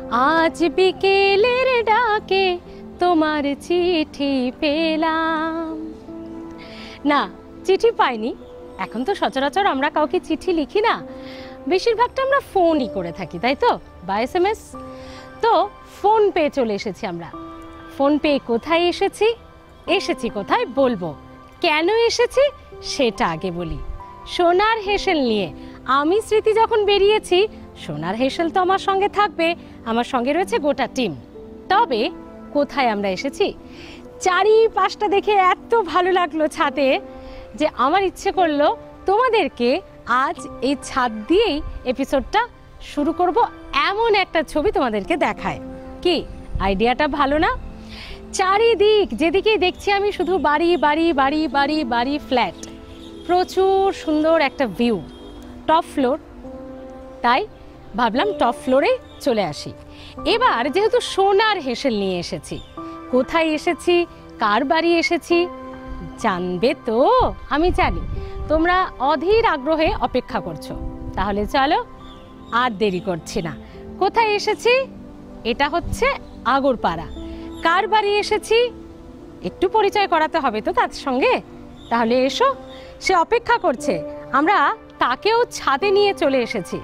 আজ বিকেলের ডাকে তোমার চিঠি পেলাম। না, চিঠি পাইনি। এখন তো সচরাচর আমরা কাউকে চিঠি লিখি না, বেশিরভাগটা আমরা ফোনই করে থাকি, তাই তো, বা SMS। তো ফোন পেয়ে চলে এসেছি আমরা। ফোন পেয়ে কোথায় এসেছি কোথায় বলবো, কেন এসেছি সেটা আগে বলি। সোনার হেসেল নিয়ে আমি স্মৃতি যখন বেরিয়েছি, সোনার হেসেল তো আমার সঙ্গে থাকবে, আমার সঙ্গে রয়েছে গোটা টিম। তবে কোথায় আমরা এসেছি, চারিপাশটা দেখে এত ভালো লাগলো ছাদে যে আমার ইচ্ছে করলো তোমাদেরকে আজ এই ছাদ দিয়েই এপিসোডটা শুরু করব, এমন একটা ছবি তোমাদেরকে দেখায়। কি আইডিয়াটা ভালো না? চারিদিক যেদিকেই দেখছি আমি শুধু বাড়ি বাড়ি বাড়ি বাড়ি বাড়ি, ফ্ল্যাট, প্রচুর সুন্দর একটা ভিউ, টপ ফ্লোর। তাই ভাবলাম টপ ফ্লোরে চলে আসি। এবার যেহেতু সোনার হেসেল নিয়ে এসেছি, কোথায় এসেছি, কার বাড়ি এসেছি জানবে তো? আমি জানি তোমরা অধীর আগ্রহে অপেক্ষা করছো, তাহলে চলো আর দেরি করছি না। কোথায় এসেছি? এটা হচ্ছে আগরপাড়া। কার বাড়ি এসেছি একটু পরিচয় করাতে হবে তো তার সঙ্গে, তাহলে এসো, সে অপেক্ষা করছে। আমরা তাকেও ছাদে নিয়ে চলে এসেছি।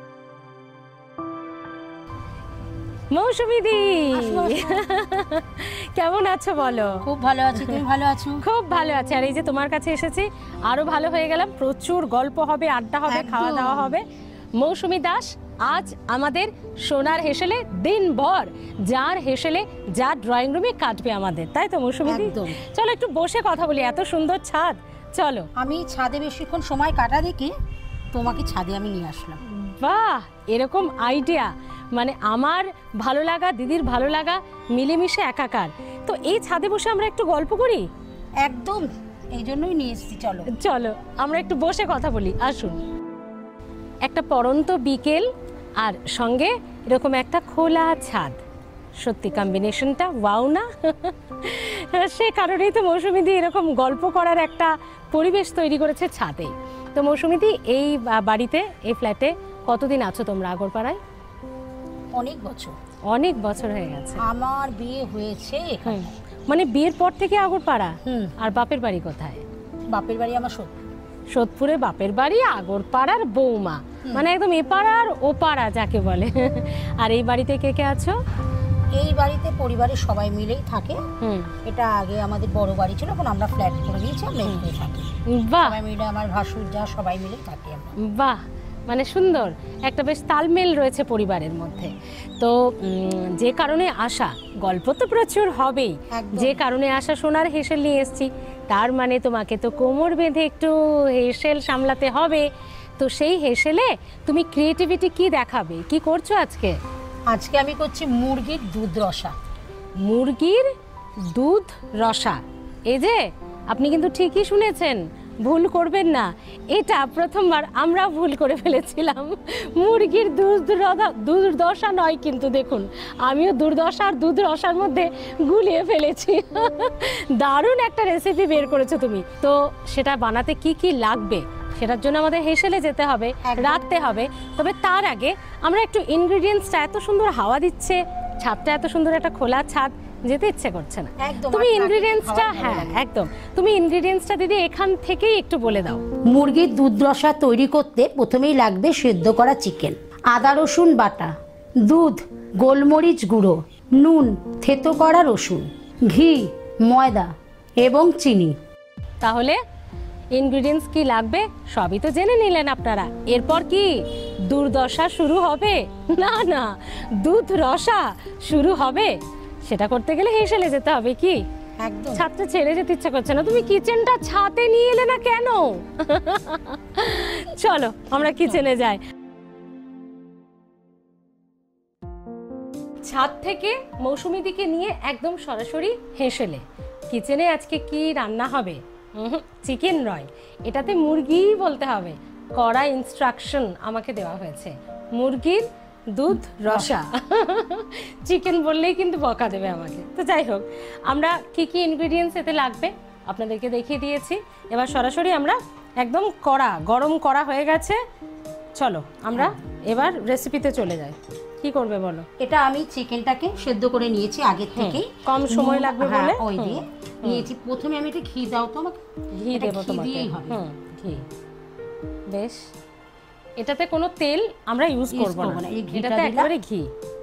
মৌসুমী দি, কেমন আছো বলো? খুব ভালো আছি, তুমি ভালো আছো? খুব ভালো আছি। আর এই যে তোমার কাছে এসেছি আরো ভালো হয়ে গেলাম, প্রচুর গল্প হবে, আড্ডা হবে, খাওয়া দাওয়া হবে। মৌসুমী দাস আজ আমাদের সোনার হেসেলে দিনভর, যার হেসেলে যার ড্রয়িং রুমে কাটবে আমাদের, তাই তো মৌসুমী দি? চলো একটু বসে কথা বলি, এত সুন্দর ছাদ। চলো। আমি ছাদে বেশিক্ষণ সময় কাটা দেখি তোমাকে ছাদে আমি নিয়ে আসলাম। বাহ, এরকম আইডিয়া, মানে আমার ভালো লাগা, দিদির ভালো লাগা মিলেমিশে একাকার। তো এই ছাদে বসে আমরা একটু গল্প করি। একদম, এই জন্যই নিয়ে এসেছি। চলো চলো আমরা একটু বসে কথা বলি, আসুন। একটা পড়ন্ত বিকেল আর সঙ্গে এরকম একটা খোলা ছাদ, সত্যি কম্বিনেশনটা ওয়াও না? সে কারণেই তো মৌসুমীদি এরকম গল্প করার একটা পরিবেশ তৈরি করেছে ছাদে। তো মৌসুমীদি, এই বাড়িতে, এই ফ্ল্যাটে কতদিন আছো তোমরা আগরপাড়ায়? অনেক বছর। অনেক বছর হয়ে গেছে। আমার বিয়ে হয়েছে এখানে। মানে বিয়ের পর থেকে আগরপাড়া? আর বাপের বাড়ি কোথায়? বাপের বাড়ি আমার সোদপুর। সোদপুরে বাপের বাড়ি, আগরপাড়ার বৌমা, মানে একদম এপাড়ার ওপাড়া যাকে বলে। আর এই বাড়িতে কে কে আছো? এই বাড়িতে পরিবারের সবাই মিলেই থাকে। এটা আগে আমাদের বড় বাড়ি ছিল, এখন আমরা ফ্ল্যাট করে দিয়েছি, আমরা এখানে থাকি। বাহ, সবাই মিলে, আমার ভাসুর যা সবাই মিলেই থাকি আমরা। বাহ, মানে সুন্দর একটা বেশ তালমেল রয়েছে পরিবারের মধ্যে। তো যে কারণে আসা, গল্প তো প্রচুর হবেই, যে কারণে আসা সোনার হেসেল নিয়ে এসেছি, তার মানে তোমাকে তো কোমর বেঁধে একটু হেসেল সামলাতে হবে। তো সেই হেসেলে তুমি ক্রিয়েটিভিটি কি দেখাবে, কি করছো আজকে? আজকে আমি করছি মুরগির দুধ রসা। মুরগির দুধ রসা, এই যে আপনি কিন্তু ঠিকই শুনেছেন, ভুল করবেন না। এটা প্রথমবার আমরা ভুল করে ফেলেছিলাম। মুরগির দুর্দশা নয় কিন্তু, দেখুন আমিও দুর্দশা আর দুধ রসার মধ্যে গুলিয়ে ফেলেছি। দারুণ একটা রেসিপি বের করেছো তুমি। তো সেটা বানাতে কি কি লাগবে সেটার জন্য আমাদের হেসেলে যেতে হবে, রাখতে হবে। তবে তার আগে আমরা একটু ইনগ্রেডিয়েন্টসটা, এত সুন্দর হাওয়া দিচ্ছে, ছাদটা এত সুন্দর একটা খোলা ছাদ, যেতে ইচ্ছে করছে না। তুমি ইনগ্রেডিয়েন্টসটা, হ্যাঁ একদম, তুমি ইনগ্রেডিয়েন্টসটা দিদি এখান থেকেই একটু বলে দাও। মুরগির দুধ রসা তৈরি করতে প্রথমেই লাগবে সেদ্ধ করা চিকেন, আদা রসুন বাটা, দুধ, গোলমরিচ গুঁড়ো, নুন, থেতো করা রসুন, ঘি, ময়দা এবং চিনি। তাহলে ইনগ্রেডিয়েন্টস কি লাগবে সবই তো জেনে নিলেন আপনারা। এরপর কি দুর্দশা শুরু হবে? না না, দুধ রসা শুরু হবে। সেটা করতে গেলে হেসেলে যেতে হবে। কি একদম, ছাদটা ছেড়ে যেতে ইচ্ছে করছে না। তুমি কিচেনটা ছাদে নিয়ে এলে না কেন? চলো আমরা কিচেনে যাই। ছাদ থেকে মৌসুমী দিকে নিয়ে একদম সরাসরি হেসেলে। কিচেনে আজকে কি রান্না হবে? চিকেন নয়, এটাতে মুরগি বলতে হবে। কড়া ইনস্ট্রাকশন আমাকে দেওয়া হয়েছে, মুরগির দুধ রসা। চিকেন বললেই কিন্তু বকা দেবে আমাকে। তো যাই হোক, আমরা কি কি ইনগ্রেডিয়েন্টস এতে লাগবে আপনাদেরকে দেখিয়ে দিয়েছি। এবার সরাসরি আমরা একদম কড়া, গরম কড়া হয়ে গেছে, চলো আমরা এবার রেসিপিতে চলে যাই। কি করবে বলো? এটা আমি চিকেনটাকে সেদ্ধ করে নিয়েছি আগের থেকেই, কম সময় লাগবে বলে ওই দিয়ে নিয়েছি। প্রথমে আমি এটা ঘি দাও তো আমাকে, ঘি দেবো তোমাকে। দিয়েই হবে। ঘি। বেশ, এটাতে কোনো তেল আমরা ইউজ করব না, এই ঘিটা এটাতে একেবারে ঘি।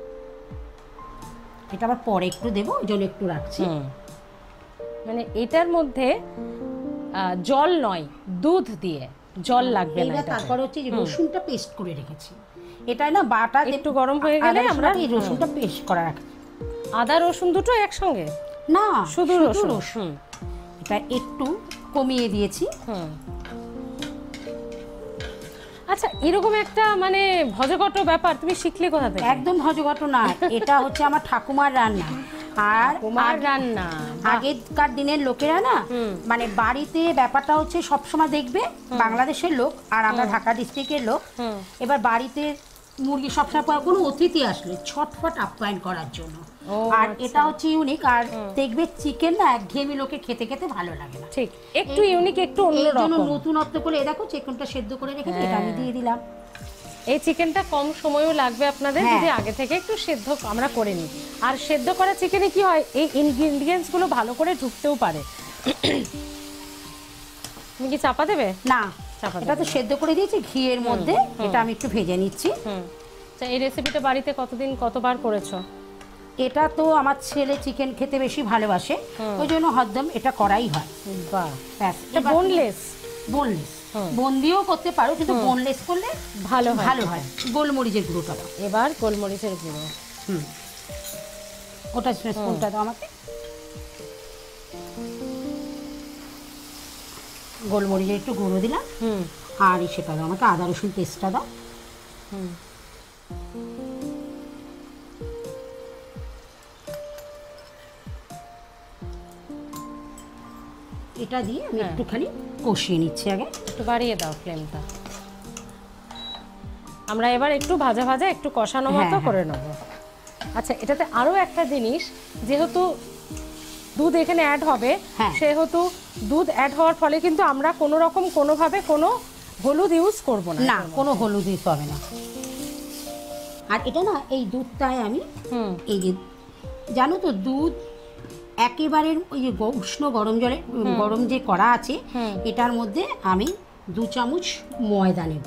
এটা আবার পরে একটু দেবো, ওই জন্য একটু রাখছি। মানে এটার মধ্যে জল নয়, দুধ দিয়ে, জল লাগবে না। এবার তারপর হচ্ছে যে রসুনটা পেস্ট করে রেখেছি, এটা না বাটা একটু গরম হয়ে গেলে আমরা এই রসুনটা পেস্ট করা রাখি। আদা রসুন দুটো একসঙ্গে না, শুধু রসুন। এটা একটু কমিয়ে দিয়েছি। আচ্ছা, এরকম একটা মানে ভজঘট ব্যাপার তুমি শিখলে কোথা থেকে? একদম ভজঘট না, এটা হচ্ছে আমার ঠাকুমার রান্না। আর কুমার রান্না আগেকার দিনের লোকেরা না, মানে বাড়িতে ব্যাপারটা হচ্ছে সবসময় দেখবে বাংলাদেশের লোক আর আমরা ঢাকা ডিস্ট্রিক্টের লোক, এবার বাড়িতে মুরগি সবসময় কোনো অতিথি আসলে ছটফট আপ্যায়ন করার জন্য। আর এটা হচ্ছে ইউনিক, আর দেখবে চিকেন না একঘেয়েমি লোকে খেতে খেতে ভালো লাগে না, ঠিক একটু ইউনিক, একটু অন্যরকম, নতুনত্ব করে। দেখো চিকেনটা সেদ্ধ করে রেখেছি, এটা আমি দিয়ে দিলাম। এই চিকেনটা কম সময়ও লাগবে আপনাদের যদি আগে থেকে একটু সেদ্ধ আমরা করে নিই। আর সেদ্ধ করা চিকেনে কি হয়, এই ইনগ্রেডিয়েন্টস গুলো ভালো করে ঢুকতেও পারে। তুমি কি চাপা দেবে? না, এটা তো সেদ্ধ করে দিয়েছি ঘিয়ের মধ্যে, এটা আমি একটু ভেজে নিচ্ছি। আচ্ছা, এই রেসিপিটা বাড়িতে কতদিন কতবার করেছো? এটা তো আমার ছেলে চিকেন খেতে বেশি ভালোবাসে, ওই জন্য হরদম এটা করাই হয়। বাহ, এটা বোনলেস। বোনলেস, বোন দিয়েও করতে পারো, কিন্তু বোনলেস করলে ভালো হয়। ভালো হয়। গোলমরিচের গুঁড়োটা দাও। এবার গোলমরিচের গুঁড়ো। ওটা স্পুনটা দাও আমাকে। গোলমরিচের একটু গুঁড়ো দিলাম। আর সেটা দাও আমাকে, আদা রসুন পেস্টটা দাও। এটা দিয়ে আমি একটুখানি কষিয়ে নিচ্ছি। আগে একটু বাড়িয়ে দাও ফ্লেমটা। আমরা এবার একটু ভাজা ভাজা একটু কষানো মতো করে নেব। আচ্ছা, এটাতে আরো একটা জিনিস, যেহেতু দুধ এখানে অ্যাড হবে, সেহেতু দুধ অ্যাড হওয়ার ফলে কিন্তু আমরা কোনো রকম কোনোভাবে কোনো হলুদ ইউজ করব না। না, কোনো হলুদ ইউজ হবে না। আর এটা না এই দুধটায় আমি এই যে জানো তো, দুধ একেবারে ওই যে উষ্ণ গরম জলে গরম যে করা আছে, এটার মধ্যে আমি 2 চামচ ময়দা নেব।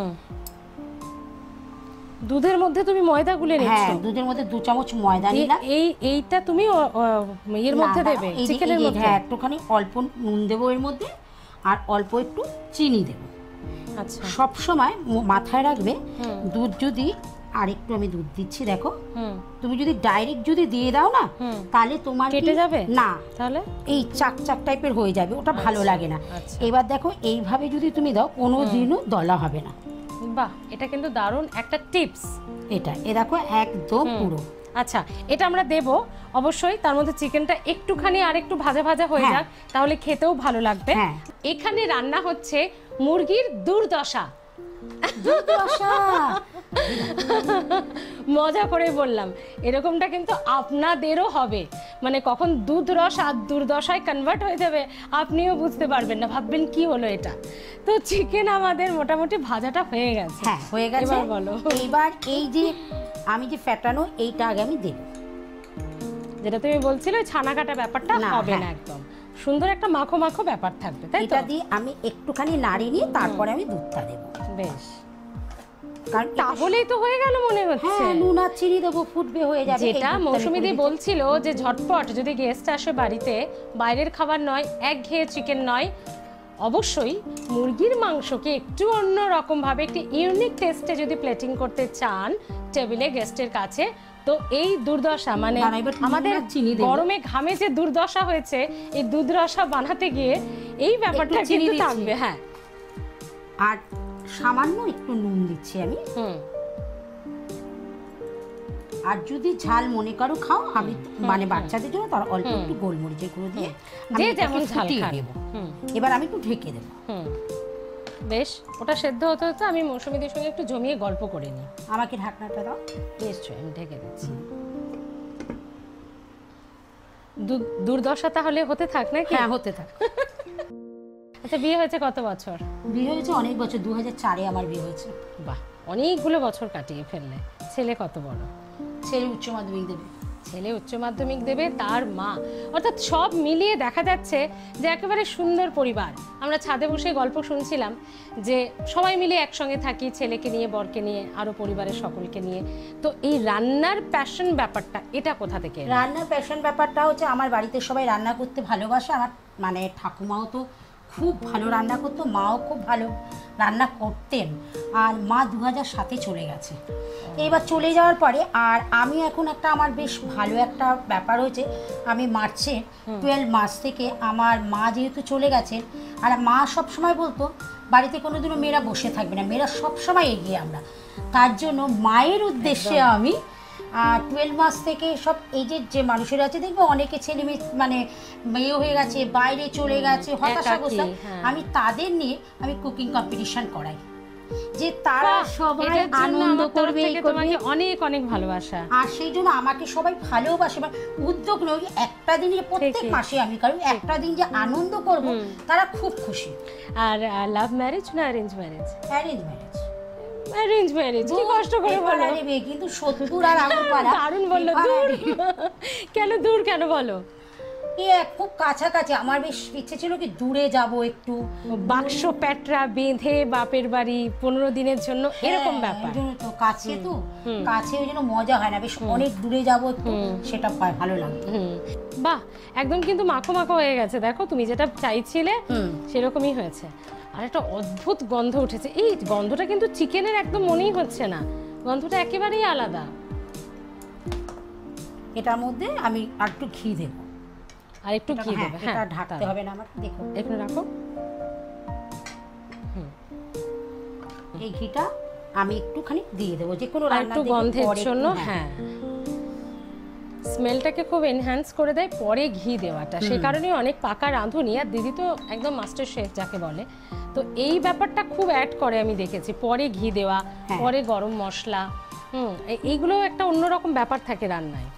দুধের মধ্যে তুমি ময়দা গুলে নিচ্ছ? হ্যাঁ, দুধের মধ্যে 2 চামচ ময়দা নিলাম। এইটা তুমি এর মধ্যে দেবে, চিকেনের মধ্যে? হ্যাঁ, একটুখানি অল্প নুন দেবো এর মধ্যে, আর অল্প একটু চিনি দেব। আচ্ছা, সব সময় মাথায় রাখবে, দুধ যদি, আর একটু আমি দুধ দিচ্ছি দেখো, তুমি যদি ডাইরেক্ট যদি দিয়ে দাও না, তাহলে তোমার কেটে যাবে না, তাহলে এই চাক চাক টাইপের হয়ে যাবে, ওটা ভালো লাগে না। এবার দেখো এইভাবে যদি তুমি দাও, কোনোদিনও দলা হবে না। বাহ, এটা কিন্তু দারুণ একটা টিপস। এটা দেখো একদম পুরো। আচ্ছা, এটা আমরা দেব অবশ্যই, তার মধ্যে চিকেনটা একটুখানি আর একটু ভাজা ভাজা হয়ে যাক, তাহলে খেতেও ভালো লাগবে। এখানে রান্না হচ্ছে মুরগির দুর্দশা। মজা করে বললাম, এরকমটা কিন্তু আপনাদেরও হবে, মানে কখন দুধ রস আর দুর্দশায় কনভার্ট হয়ে যাবে আপনিও বুঝতে পারবেন না, ভাববেন কি হলো এটা। তো চিকেন আমাদের মোটামুটি ভাজাটা হয়ে গেছে। হ্যাঁ, হয়ে গেছে। এবার বলো, এইবার এই যে আমি যে ফ্যাটানো এইটা আগে আমি দেব, যেটা তুমি বলছিলে ছানা কাটা ব্যাপারটা হবে না, একদম সুন্দর একটা মাখো মাখো ব্যাপার থাকবে, তাই তো? এটা দিয়ে আমি একটুখানি নাড়িয়ে নিয়ে তারপরে আমি দুধটা দেব। বেশ, কারণ তাহলেই তো হয়ে গেল মনে হচ্ছে। হ্যাঁ, নুন আর চিনি দেবো, ফুটবে, হয়ে যাবে। যেটা মৌসুমীদি বলছিল যে ঝটপট যদি গেস্ট আসে বাড়িতে, বাইরের খাবার নয়, একঘেয়ে চিকেন নয়, অবশ্যই মুরগির মাংসকে একটু অন্য রকম ভাবে একটি ইউনিক টেস্টে যদি প্লেটিং করতে চান টেবিলে গেস্টের কাছে, তো এই দুর্দশা মানে আমাদের গরমে ঘামে যে দুর্দশা হয়েছে, এই দুর্দশা বানাতে গিয়ে এই ব্যাপারটা কিন্তু থাকবে। হ্যাঁ, আর সামান্য একটু নুন দিচ্ছি আমি। আর যদি ঝাল মনে করো খাও, আমি মানে বাচ্চাদের জন্য তার অল্প একটু গোলমরিচের গুঁড়ো দিয়ে যে যেমন ঝাল খাবে। এবার আমি একটু ঢেকে দেবো। বেশ, ওটা সেদ্ধ হতে হতে আমি মৌসুমীদের সঙ্গে একটু জমিয়ে গল্প করে নিই। আমাকে ঢাকনাটা দাও। নিশ্চয়ই, আমি ঢেকে দিচ্ছি। দুর্দশা তাহলে হতে থাক নাকি? হ্যাঁ, হতে থাক। আচ্ছা, বিয়ে হয়েছে কত বছর? বিয়ে হয়েছে অনেক বছর, 2004-এ আমার বিয়ে হয়েছে। বাহ, অনেকগুলো বছর কাটিয়ে ফেললে। ছেলে কত বড়? ছেলে উচ্চ মাধ্যমিক দেবে। ছেলে উচ্চ মাধ্যমিক দেবে, তার মা, অর্থাৎ সব মিলিয়ে দেখা যাচ্ছে যে একেবারে সুন্দর পরিবার। আমরা ছাদে বসে গল্প শুনছিলাম যে সবাই মিলে একসঙ্গে থাকি, ছেলেকে নিয়ে, বরকে নিয়ে, আরো পরিবারের সকলকে নিয়ে। তো এই রান্নার প্যাশন ব্যাপারটা এটা কোথা থেকে? রান্নার প্যাশন ব্যাপারটা হচ্ছে আমার বাড়িতে সবাই রান্না করতে ভালোবাসে। আমার মানে ঠাকুমাও তো খুব ভালো রান্না করতো, মাও খুব ভালো রান্না করতেন। আর মা 2007-এ চলে গেছে। এবার চলে যাওয়ার পরে আর আমি এখন একটা আমার বেশ ভালো একটা ব্যাপার হয়েছে, আমি মার্চে 12 মার্চ থেকে আমার মা যেহেতু চলে গেছেন, আর মা সবসময় বলতো বাড়িতে কোনোদিনও মেয়েরা বসে থাকবে না, মেয়েরা সবসময় এগিয়ে আমরা। তার জন্য মায়ের উদ্দেশ্যে আমি 12 মাস থেকে সব এজের যে মানুষেরা আছে, দেখবো অনেকে ছেলে মেয়ে মানে মেয়ে হয়ে গেছে, বাইরে চলে গেছে, হতাশাগ্রস্ত, আমি তাদের নিয়ে আমি কুকিং কম্পিটিশন করাই, যে তারা সবাই আনন্দ করবে। তোমাকে অনেক অনেক ভালোবাসা। আর সেই জন্য আমাকে সবাই ভালোবাসে, মানে উদ্যোগ নয় একটা দিন, প্রত্যেক মাসে আমি কারণ একটা দিন যে আনন্দ করব, তারা খুব খুশি। আর লাভ ম্যারেজ না arrange marriage? Arrange marriage. Arrange marriage কি কষ্ট করে বলো, কিন্তু 70 আর আঙুরপাড়া। দারুণ বললো। দূর কেন, দূর কেন বলো? খুব কাছাকাছি। আমার বেশ ইচ্ছে ছিল কি দূরে যাব একটু, বাক্স প্যাটরা বেঁধে বাপের বাড়ি 15 দিনের জন্য, এরকম ব্যাপার। তো কাছে, তো কাছে ওই জন্য মজা হয় না, বেশ অনেক দূরে যাব একটু, সেটা ভালো লাগে। বাহ, একদম কিন্তু মাখো মাখো হয়ে গেছে। দেখো তুমি যেটা চাইছিলে সেরকমই হয়েছে। আর একটা অদ্ভুত গন্ধ উঠেছে। এই গন্ধটা কিন্তু চিকেনের একদম মনেই হচ্ছে না, গন্ধটা একেবারেই আলাদা। এটার মধ্যে আমি আর একটু ঘি দেবো। আর একটু ঘি দেবে? হ্যাঁ, এটা ঢাকতে হবে না আমার। দেখো একটু রাখো। এই ঘিটা আমি একটুখানি দিয়ে দেবো, যে কোনো রান্না একটু গন্ধের জন্য। হ্যাঁ, স্মেলটাকে খুব এনহ্যান্স করে দেয় পরে ঘি দেওয়াটা। সেই কারণে অনেক পাকা রাঁধুনি, আর দিদি তো একদম মাস্টার শেফ যাকে বলে, তো এই ব্যাপারটা খুব অ্যাড করে আমি দেখেছি, পরে ঘি দেওয়া, পরে গরম মশলা। এইগুলো একটা অন্যরকম ব্যাপার থাকে রান্নায়।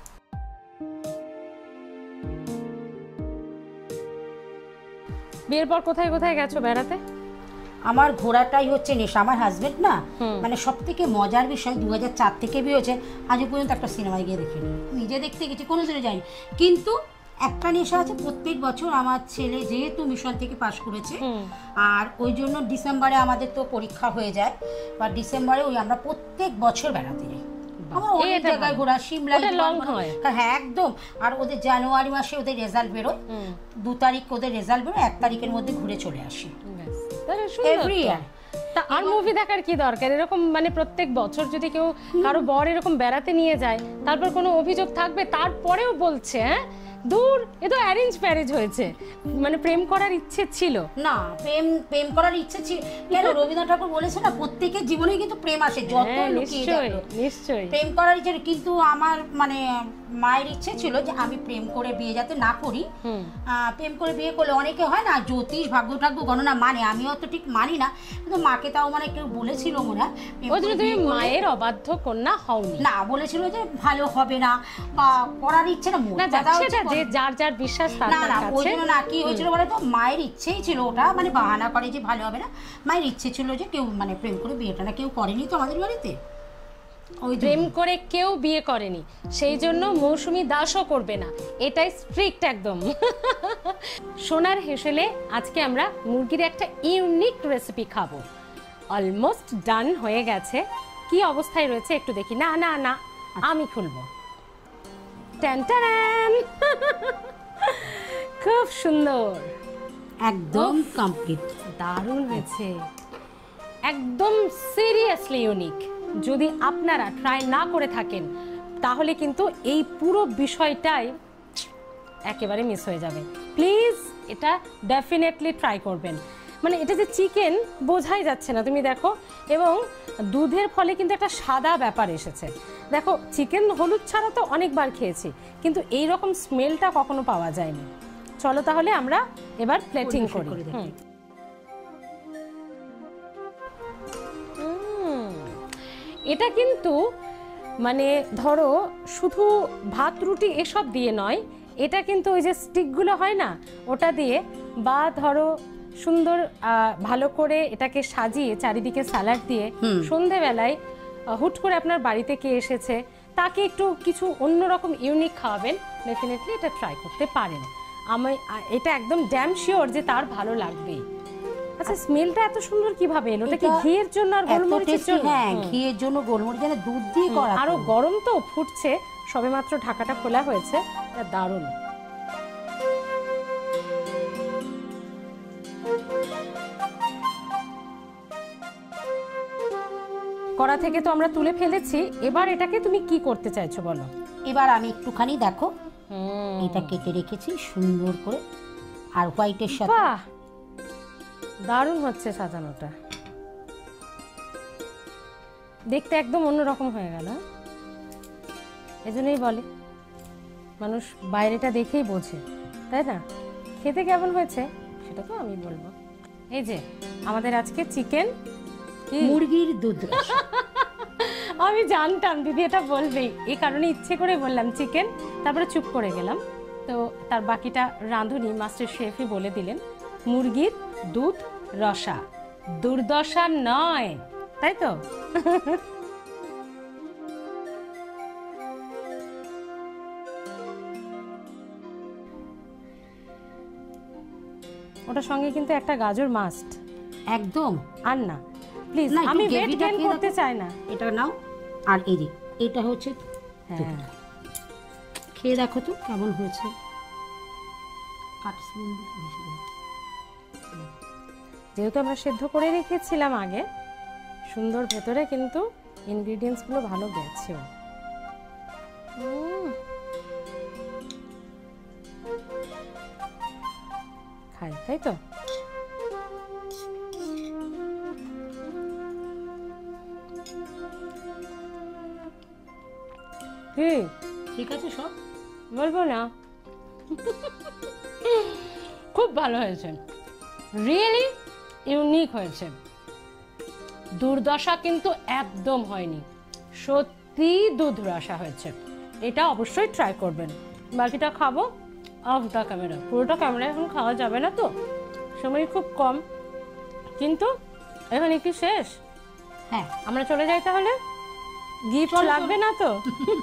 বিয়ের পর কোথায় কোথায় গেছো বেড়াতে? আমার ঘোরাটাই হচ্ছে নেশা। আমার হাজবেন্ড না, মানে সব থেকে মজার বিষয়, 2004 থেকে বিয়ে হয়েছে, আজও পর্যন্ত একটা সিনেমায় গিয়ে দেখিনি। নিজে দেখতে গেছি, কোনো দিনও যাইনি। কিন্তু একটা নেশা আছে, প্রত্যেক বছর আমার ছেলে যেহেতু মিশন থেকে পাশ করেছে, আর ওই জন্য ডিসেম্বরে আমাদের তো পরীক্ষা হয়ে যায়, বা ডিসেম্বরে ওই আমরা প্রত্যেক বছর বেড়াতে যাই। আমার অনেক জায়গায় ঘোরা, সিমলা, হ্যাঁ একদম। আর ওদের জানুয়ারি মাসে ওদের রেজাল্ট বেরোয়, 2 তারিখ ওদের রেজাল্ট বেরোয়, 1 তারিখের মধ্যে ঘুরে চলে আসি। তা আর মুভি দেখার কি দরকার? এরকম মানে প্রত্যেক বছর যদি কেউ কারো বর এরকম বেড়াতে নিয়ে যায়, তারপর কোনো অভিযোগ থাকবে? তারপরেও বলছে হ্যাঁ দূর, এ তো অ্যারেঞ্জ ম্যারেজ হয়েছে, মানে প্রেম করার ইচ্ছে ছিল না? প্রেম করার ইচ্ছে ছিল কেন? রবীন্দ্রনাথ ঠাকুর বলেছে না, প্রত্যেকের জীবনে কিন্তু প্রেম আসে, যত নিশ্চয়ই প্রেম করার ইচ্ছে। কিন্তু আমার মানে মায়ের ইচ্ছে ছিল যে আমি প্রেম করে বিয়ে যাতে না করি। প্রেম করে বিয়ে করলে অনেকে হয় না জ্যোতিষ ভাগ্য টাগ্য গণনা মানে, আমিও তো ঠিক মানি না, কিন্তু মাকে তাও মানে কেউ বলেছিল মনে হয়, তুমি মায়ের অবাধ্য কন্যা হওনি না, বলেছিল যে ভালো হবে না বা করার ইচ্ছে না, যে যার যার বিশ্বাস তার না, ওই জন্য না। কি হয়েছিল বলে তো, মায়ের ইচ্ছেই ছিল ওটা, মানে বাহানা করে যে ভালো হবে না, মায়ের ইচ্ছে ছিল যে কেউ মানে প্রেম করে বিয়েটা না, কেউ করেনি তো আমাদের বাড়িতে, প্রেম করে কেউ বিয়ে করেনি, সেই জন্য মৌসুমী দাসও করবে না, এটাই স্ট্রিক্ট একদম। সোনার হেসেলে আজকে আমরা মুরগির একটা ইউনিক রেসিপি খাবো। অলমোস্ট ডান হয়ে গেছে, কি অবস্থায় রয়েছে একটু দেখি। না না না, আমি খুলবো। খুব সুন্দর, একদম কমপ্লিট, দারুণ হয়েছে, একদম সিরিয়াসলি ইউনিক। যদি আপনারা ট্রাই না করে থাকেন তাহলে কিন্তু এই পুরো বিষয়টাই একেবারে মিস হয়ে যাবে। প্লিজ এটা ডেফিনেটলি ট্রাই করবেন। মানে এটা যে চিকেন বোঝাই যাচ্ছে না, তুমি দেখো, এবং দুধের ফলে কিন্তু একটা সাদা ব্যাপার এসেছে। দেখো চিকেন হলুদ ছাড়া তো অনেকবার খেয়েছি, কিন্তু এই রকম স্মেলটা কখনো পাওয়া যায়নি। চলো তাহলে আমরা এবার প্লেটিং করি। এটা কিন্তু মানে ধরো শুধু ভাত রুটি এসব দিয়ে নয়, এটা কিন্তু ওই যে স্টিকগুলো হয় না ওটা দিয়ে, বা ধরো সুন্দর ভালো করে এটাকে সাজিয়ে চারিদিকে স্যালাড দিয়ে সন্ধেবেলায় হুট করে আপনার বাড়িতে কে এসেছে তাকে একটু কিছু অন্যরকম ইউনিক খাওয়াবেন, ডেফিনেটলি এটা ট্রাই করতে পারেন। আমি এটা একদম ড্যাম শিওর যে তার ভালো লাগবে। আচ্ছা, স্মেলটা এত সুন্দর কিভাবে এলো? এটা কি ঘিয়ের জন্য আর গোলমরিচের জন্য? হ্যাঁ, ঘিয়ের জন্য, গোলমরিচ যেন দুধ দিয়ে করা। আরো গরম তো, ফুটছে, সবেমাত্র ঢাকাটা খোলা হয়েছে। এটা দারুণ। কড়া থেকে তো আমরা তুলে ফেলেছি, এবার এটাকে তুমি কি করতে চাইছো বলো? এবার আমি একটুখানি দেখো এটা কেটে রেখেছি সুন্দর করে, আর হোয়াইটের সাথে। বাহ, দারুণ হচ্ছে সাজানোটা, দেখতে একদম অন্যরকম হয়ে গেল। এজন্যই বলে মানুষ বাইরেটা দেখেই বোঝে, তাই না? খেতে কেমন হয়েছে সেটা তো আমি বলবো। এই যে আমাদের আজকে চিকেন মুরগির দুধ। আমি জানতাম দিদি এটা বলবেই, এই কারণে ইচ্ছে করে বললাম চিকেন, তারপরে চুপ করে গেলাম। তো তার বাকিটা রাঁধুনি মাস্টার শেফই বলে দিলেন, মুরগির দুধ রসা। দুর্দশা নয়, তাই তো? ওটার সঙ্গে কিন্তু একটা গাজর মাস্ট একদম। আর না প্লিজ, আমি ওয়েট গেইন করতে চাই না। এটা নাও, আর এই যে এটা হচ্ছে, হ্যাঁ খেয়ে দেখো তো কেমন হয়েছে। যেহেতু আমরা সেদ্ধ করে রেখেছিলাম আগে, সুন্দর ভেতরে কিন্তু ইনগ্রেডিয়েন্টস গুলো ভালো গেছে। খাই, তাই তো? ঠিক আছে, সব বলবো না। খুব ভালো হয়েছে, রিয়েলি ইউনিক হয়েছে। দুর্দশা কিন্তু একদম হয়নি, সত্যি দুধ রসা হয়েছে। এটা অবশ্যই ট্রাই করবেন। বাকিটা খাবো অফ দ্য ক্যামেরা, পুরোটা ক্যামেরা এখন খাওয়া যাবে না, তো সময় খুব কম। কিন্তু এখানে কি শেষ? হ্যাঁ, আমরা চলে যাই তাহলে। গিফট লাগবে না তো?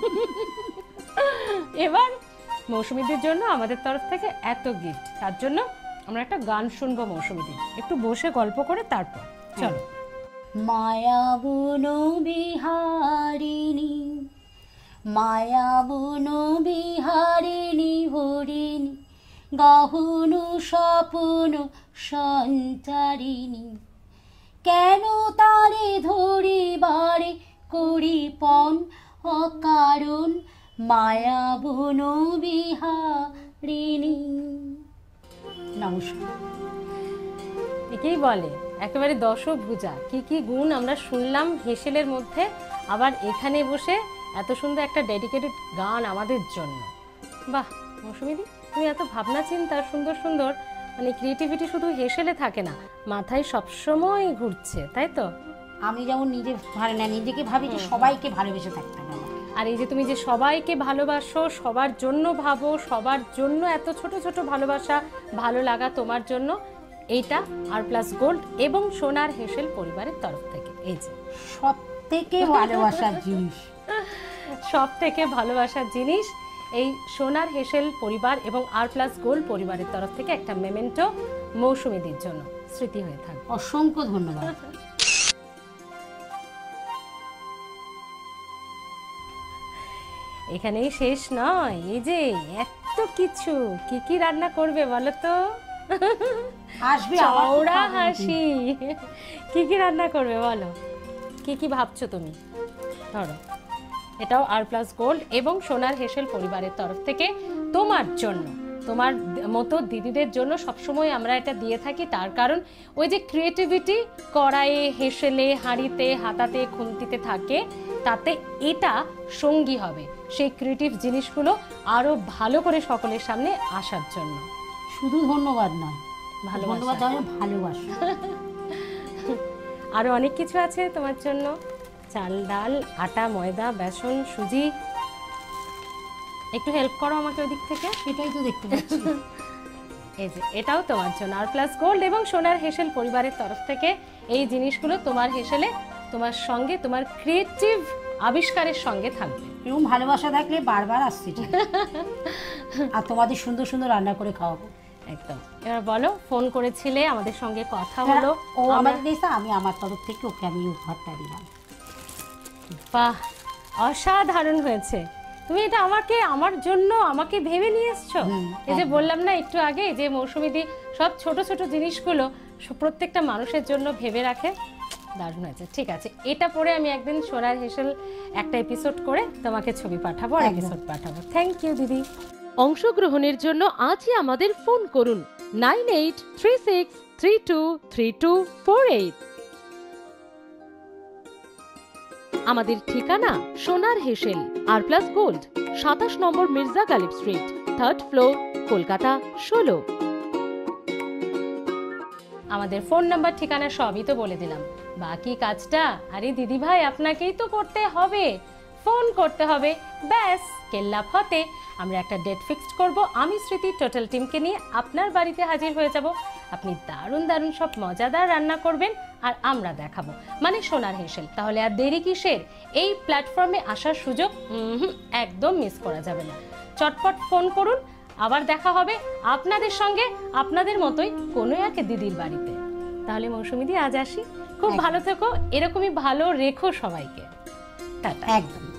এবার মৌসুমীদের জন্য আমাদের তরফ থেকে এত গিফট, তার জন্য আমরা একটা গান শুনবো মৌসুমীদি, একটু বসে গল্প করে তারপর চলো। মায়াবন বিহারিণী, মায়াবন বিহারিণী হরিণী, গহন স্বপ্ন সঞ্চারিণী, কেন তারে ধরিবারে করিপন অকারণ, মায়াবন বিহারিণী। নমস্কার। একেই বলে একেবারে দশভুজা। কি কি গুণ আমরা শুনলাম হেসেলের মধ্যে, আবার এখানে বসে এত সুন্দর একটা ডেডিকেটেড গান আমাদের জন্য। বাহ মৌসুমীদি, তুমি এত ভাবনা চিন্তা সুন্দর সুন্দর, মানে ক্রিয়েটিভিটি শুধু হেসেলে থাকে না, মাথায় সবসময় ঘুরছে, তাই তো? আমি যেমন নিজে নিজেকে ভাবি যে সবাইকে ভালোবেসে থাকতে হবে। আর এই যে তুমি যে সবাইকে ভালোবাসো, সবার জন্য ভাবো, সবার জন্য এত ছোট ছোট ভালোবাসা, ভালো লাগা তোমার জন্য, এইটা আর প্লাস গোল্ড এবং সোনার হেসেল পরিবারের তরফ থেকে। এই যে সব থেকে ভালোবাসার জিনিস, সব থেকে ভালোবাসার জিনিস, এই সোনার হেসেল পরিবার এবং আর প্লাস গোল্ড পরিবারের তরফ থেকে একটা মেমেন্টো মৌসুমীদের জন্য স্মৃতি হয়ে থাকবে। অসংখ্য ধন্যবাদ। এখানেই শেষ নয়, এই যে এত কিছু, কি কি রান্না করবে বলো তো? আসবে চওড়া হাসি। কি কি রান্না করবে বলো, কি কি ভাবছো তুমি? ধরো, এটাও আর প্লাস গোল্ড এবং সোনার হেসেল পরিবারের তরফ থেকে তোমার জন্য, তোমার মতো দিদিদের জন্য সবসময় আমরা এটা দিয়ে থাকি। তার কারণ ওই যে ক্রিয়েটিভিটি কড়াইয়ে, হেসেলে, হাঁড়িতে, হাতাতে, খুন্তিতে থাকে, তাতে এটা সঙ্গী হবে সেই ক্রিয়েটিভ জিনিসগুলো আরো ভালো করে সকলের সামনে আসার জন্য। শুধু ধন্যবাদ নয়, ভালোবাসা, ভালোবাসা। আরো অনেক কিছু আছে তোমার জন্য, চাল, ডাল, আটা, ময়দা, বেসন, সুজি। একটু হেল্প করো আমাকে ওই দিক থেকে। সেটাই তো দেখতে পাচ্ছি। এই যে এটাও তোমার জন্য আর প্লাস গোল্ড এবং সোনার হেসেল পরিবারের তরফ থেকে এই জিনিসগুলো তোমার হেসেলে তোমার সঙ্গে তোমার ক্রিয়েটিভ আবিষ্কারের সঙ্গে থাকবে। এরকম ভালোবাসা থাকলে বারবার আসছি আর তোমাদের সুন্দর সুন্দর রান্না করে খাওয়াবো। একদম। এবার বলো, ফোন করেছিলে, আমাদের সঙ্গে কথা হলো। ও আমাদের দিয়েছে, আমি আমার তরফ থেকে ওকে আমি উপহারটা দিলাম। বাহ, অসাধারণ হয়েছে। তুমি এটা আমার জন্য আমাকে ভেবে নিয়ে এসছো। এই যে বললাম না একটু আগে যে মৌসুমীদি সব ছোট ছোট জিনিসগুলো প্রত্যেকটা মানুষের জন্য ভেবে রাখে। দারুণ হয়েছে। ঠিক আছে, এটা পরে আমি একদিন সোনার হেসেল একটা এপিসোড করে তোমাকে ছবি পাঠাবো আর এপিসোড পাঠাবো। থ্যাংক ইউ দিদি। অংশগ্রহণের জন্য আজই আমাদের ফোন করুন 9836323248। আমাদের ঠিকানা সোনার হেসেল আর প্লাস গোল্ড, 27 নম্বর Mirza Ghalib street, 3rd floor, Kolkata 16। আমাদের ফোন নাম্বার, ঠিকানা সবই তো বলে দিলাম। বাকি কাজটা আরে দিদি ভাই আপনাকেই তো করতে হবে, ফোন করতে হবে, ব্যাস কেল্লা ফতে। আমরা একটা ডেট ফিক্সড করব, আমি স্মৃতি টোটাল টিমকে নিয়ে আপনার বাড়িতে হাজির হয়ে যাব। আপনি দারুণ দারুণ সব মজাদার রান্না করবেন আর আমরা দেখাবো, মানে সোনার হেসেল। তাহলে আর দেরি কিসের? এই প্ল্যাটফর্মে আসার সুযোগ একদম মিস করা যাবে না। চটপট ফোন করুন, আবার দেখা হবে আপনাদের সঙ্গে আপনাদের মতোই কোনো এক দিদির বাড়িতে। তাহলে মৌসুমীদি আজ আসি, খুব ভালো থেকো, এরকমই ভালো রেখো সবাইকে। টাটা। একদম।